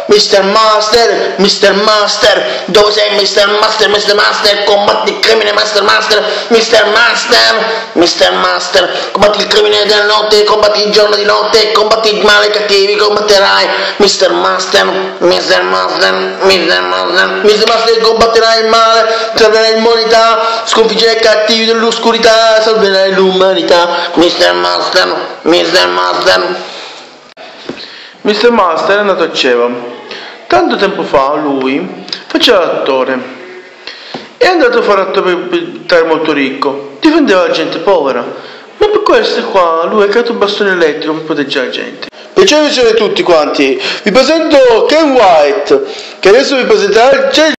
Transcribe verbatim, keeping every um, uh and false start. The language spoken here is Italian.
mister Master, mister Master, dove sei mister Master, mister Master, combatti il crimine, mister Master, mister Master, mister Master, combatti il crimine della notte, combatti il giorno di notte, combatti il male e i cattivi, combatterai, mister Master, mister Master, mister Master, mister Master, combatterai il male, salverai l'umanità, sconfiggerai i cattivi dell'oscurità, salverai l'umanità, mister Master, mister Master. mister Master è andato a Ceva. Tanto tempo fa lui faceva l'attore. È andato a fare attore per diventare molto ricco. Difendeva la gente povera. Ma per questo qua lui ha creato un bastone elettrico per proteggere la gente. Piacere a tutti quanti. Vi presento Ken White, che adesso vi presenterà il